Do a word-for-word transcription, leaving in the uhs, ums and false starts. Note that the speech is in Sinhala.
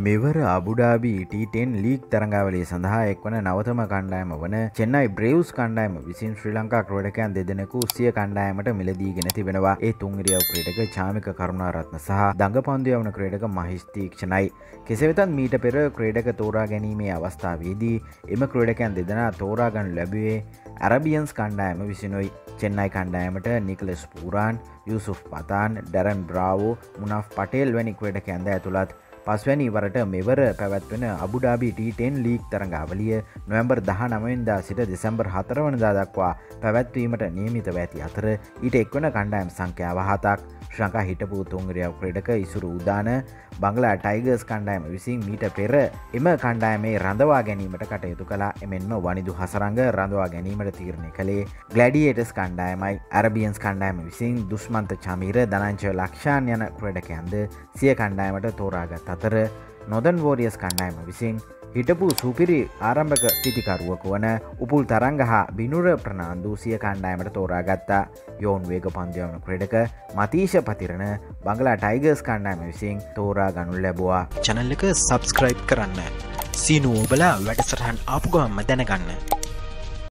මෙවර අබුඩාබි ටී ටෙන් ලීග් තරඟාවලිය සඳහා එක්වන නවතම කණ්ඩායම වන චෙන්නයි බ්‍රේව්ස් කණ්ඩායම විසින් ශ්‍රී ලංකා ක්‍රීඩකයන් දෙදෙනෙකු සිය කණ්ඩායමට මිලදීගෙන තිබෙනවා. ඒ තුන් ඉරියව් ක්‍රීඩක චාමික කරුණාරත්න සහ දඟපන්දු යවන ක්‍රීඩක මහේෂ් තීක්ෂණයි. කෙසේ වෙතත් මීට පෙර ක්‍රීඩක තෝරා ගැනීමේ අවස්ථාවේදී එම ක්‍රීඩකයන් දෙදෙනා තෝරා ගනු ලැබුවේ ඇරබියන්ස් කණ්ඩායම විසිනුයි. චෙන්නයි කණ්ඩායමට නිකලස් පූරාන්, යූසුෆ් පතාන්, ඩැරන් බ්‍රාවෝ, මුනාෆ් පටේල් වැනි ක්‍රීඩකයන්ද ඇතුළත්. පස්වැනි වරට මෙවර පැවැත්වෙන අබුඩාබි ටී ටෙන් ලීග් තරඟාවලිය නොවැම්බර් දහනවවෙනිදා සිට දෙසැම්බර් හතර වනදා දක්වා පැවැත්වීමට නියමිතව ඇති අතර ඊට එක්වන කණ්ඩායම් සංඛ්‍යාව හතක්. ශ්‍රී ලංකා හිටපු තුන් ඉරියව් ක්‍රීඩක ඉසුරු උදාන බංගලා ටයිගර්ස් කණ්ඩායම විසින් මීට පෙර එම කණ්ඩායමේ රඳවා ගැනීමට කටයුතු කළා. එමෙන්ම වනිදු හසරංග රඳවා ගැනීමට තීරණය කළේ ග්ලැඩියේටර්ස් කණ්ඩායමයි. ඇරබියන්ස් කණ්ඩායම විසින් දුෂ්මන්ත චමීර, ධනංජය ලක්ෂාන් යන ක්‍රීඩකයන්ද සිය කණ්ඩායමට තෝරාගත් අතර නොදන් වෝරියර්ස් කණ්ඩායම විසින් හිටපු සුපිරි ආරම්භක පිතිකරුවක වන උපුල් තරංග හා බිනුර ප්‍රනාන්දු සිය කණ්ඩායමට තෝරාගත්තා. යෝන් වේග පන්දු යවන ක්‍රීඩක මතීෂ පතිරණ බංගලා ටයිගර්ස් කණ්ඩායම විසින් තෝරා ගනු ලැබුවා. channel එක subscribe කරන්න. සීනු ඔබලා වැඩසටහන් ආපු ගමන්ම දැනගන්න.